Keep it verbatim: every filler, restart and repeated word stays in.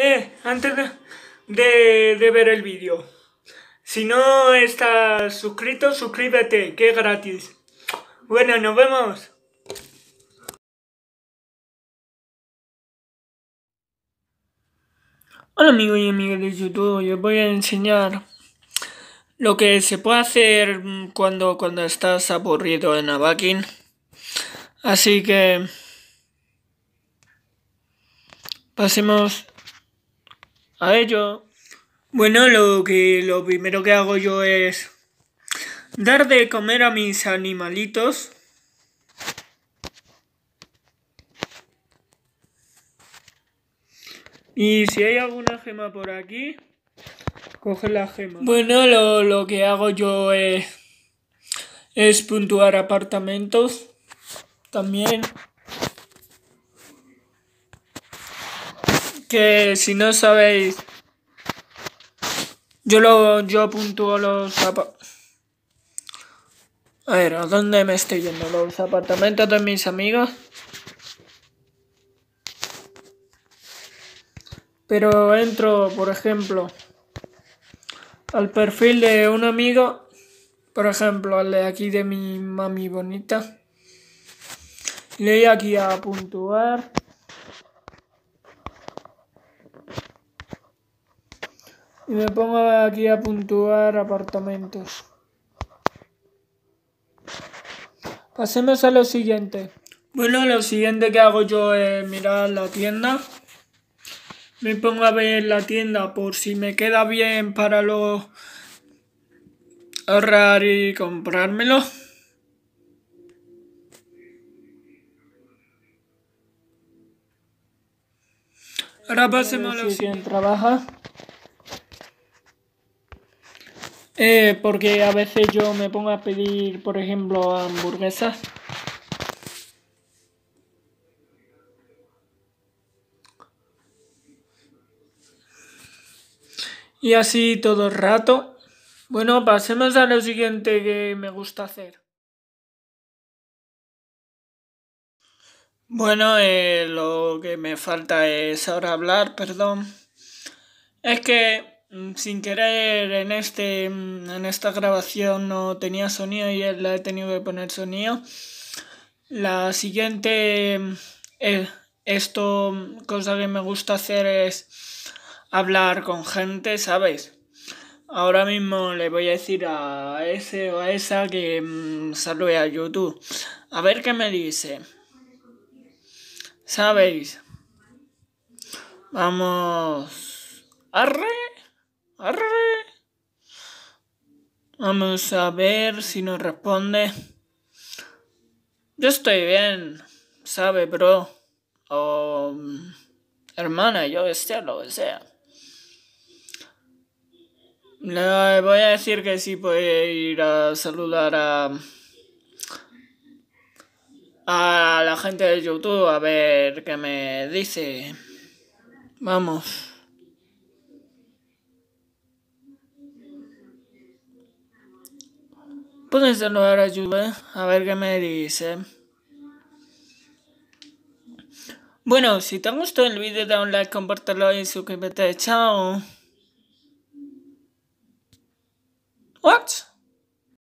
Eh, antes de, de, de ver el vídeo, si no estás suscrito, suscríbete, que es gratis. Bueno, nos vemos. Hola amigos y amigas de YouTube, hoy os voy a enseñar lo que se puede hacer cuando, cuando estás aburrido en Avakin. Así que pasemos a ello. Bueno, lo que lo primero que hago yo es dar de comer a mis animalitos. Y si hay alguna gema por aquí, coge la gema. Bueno, lo, lo que hago yo es, es puntuar apartamentos también. Que si no sabéis, yo lo yo puntúo los apartamentos. A ver, ¿a dónde me estoy yendo? Los apartamentos de mis amigos. Pero entro, por ejemplo, al perfil de un amigo, por ejemplo, al de aquí de mi mami bonita. Le doy aquí a puntuar. Y me pongo aquí a puntuar apartamentos. Pasemos a lo siguiente. Bueno, lo siguiente que hago yo es mirar la tienda. Me pongo a ver la tienda por si me queda bien para luego ahorrar y comprármelo. Ahora pasemos a lo siguiente. Trabaja. Eh, porque a veces yo me pongo a pedir, por ejemplo, hamburguesas. Y así todo el rato. Bueno, pasemos a lo siguiente que me gusta hacer. Bueno, eh, lo que me falta es ahora hablar, perdón. Es que sin querer en este en esta grabación no tenía sonido y le he tenido que poner sonido. La siguiente eh, esto cosa que me gusta hacer es hablar con gente, ¿sabes? Ahora mismo le voy a decir a ese o a esa que mmm, salude a YouTube. A ver qué me dice. ¿Sabéis? Vamos. Arre. Arre. Vamos a ver si nos responde. Yo estoy bien, ¿sabe, bro? O hermana, yo que sé, lo que sea. Le voy a decir que sí puede ir a saludar a a la gente de YouTube a ver qué me dice. Vamos. Pueden saludar a YouTube a ver qué me dice. Bueno, si te ha gustado el vídeo, da un like, compártelo y suscríbete. Chao. What?